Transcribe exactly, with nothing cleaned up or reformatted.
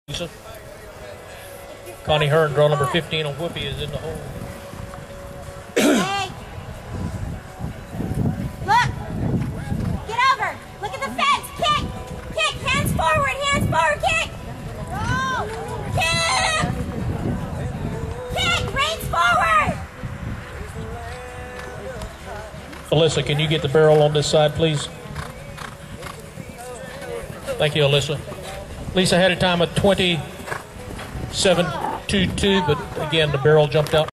Lisa. Connie Hearn, draw number fifteen on Whoopi, is in the hole. Hey! Look! Get over! Look at the fence! Kick! Kick! Hands forward! Hands forward! Kick! Go! Kick! Kick! Reins forward! Alyssa, can you get the barrel on this side, please? Thank you, Alyssa. Lisa had a time of twenty-seven two two, but again, the barrel jumped out.